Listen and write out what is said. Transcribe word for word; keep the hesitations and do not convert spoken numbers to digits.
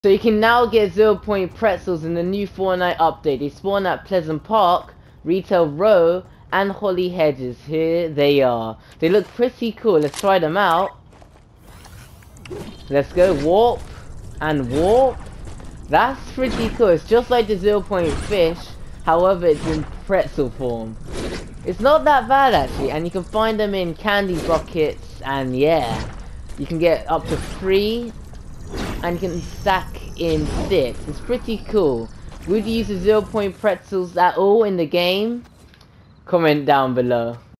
So you can now get zero point pretzels in the new Fortnite update. They spawn at Pleasant Park, Retail Row, and Holly Hedges. Here they are. They look pretty cool. Let's try them out. Let's go warp and warp. That's pretty cool. It's just like the zero point fish. However, it's in pretzel form. It's not that bad actually, and you can find them in candy buckets, and yeah, you can get up to three, and you can stack in six. It's pretty cool. Would you use the zero point pretzels at all in the game? Comment down below.